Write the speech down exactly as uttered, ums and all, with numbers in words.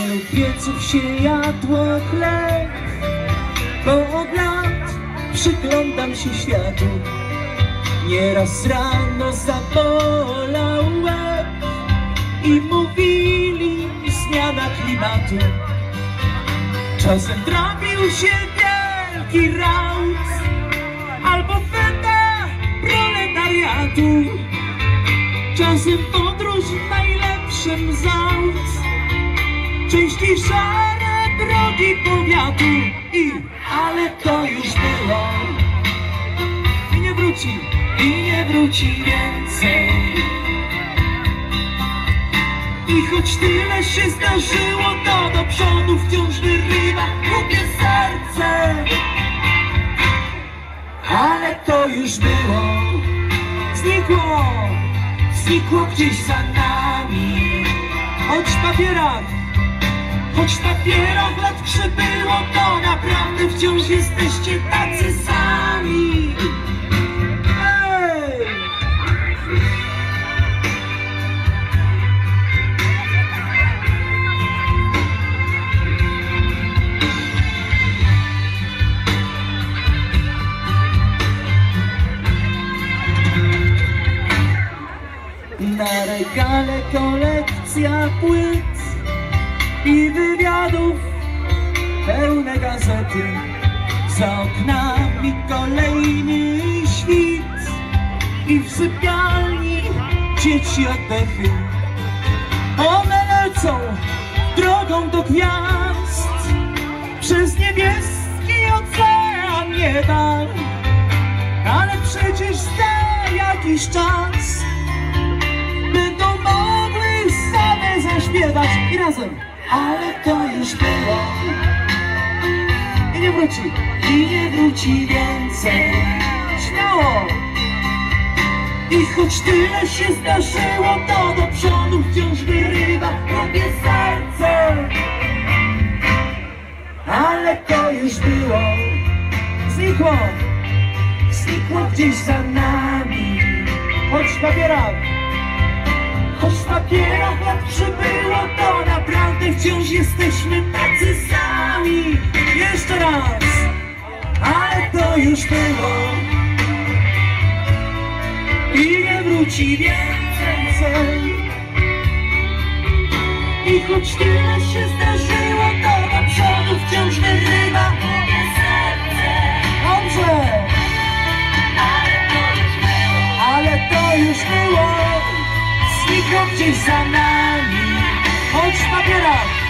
wielu pieców się jadło chleb, bo od lat przyglądam się światu. Nieraz rano zabolał łeb i mówili zmiana klimatu. Czasem trafił się wielki raut albo feta proletariatu. Czasem podróż najlepszym z aut, częściej szare drogi powiatu. I ale to już było i nie wróci, i nie wróci więcej. I choć tyle się zdarzyło, to do przodu wciąż wyrywa głupie serce. Ale to już było, znikło, znikło gdzieś za nami. Choć w papierach, choć w papierach lat przybyło, to naprawdę wciąż jesteście tacy sami. Hej! Na regale kolekcja płyt i wywiadów pełne gazety. Za oknami kolejny świt i w sypialni dzieci oddechy. One lecą drogą do gwiazd przez niebieski ocean nieba. Ale przecież za jakiś czas będą mogły same zaśpiewać i razem. Ale to już było i nie wróci, i nie wróci więcej. Śmiało! I choć tyle się zdarzyło, to do przodu wciąż wyrywa głupie serce. Ale to już było, znikło, znikło gdzieś za nami. Choć w papierach, choć w papierach lat przybyło, to naprawdę wciąż jesteśmy tacy sami. Jeszcze raz, ale to już było i nie wróci więcej. I choć tyle się zdarzyło, to do przodu wciąż wyrywa moje serce. Dobrze, ale to już było, znikło gdzieś za nami. Choć w papierach,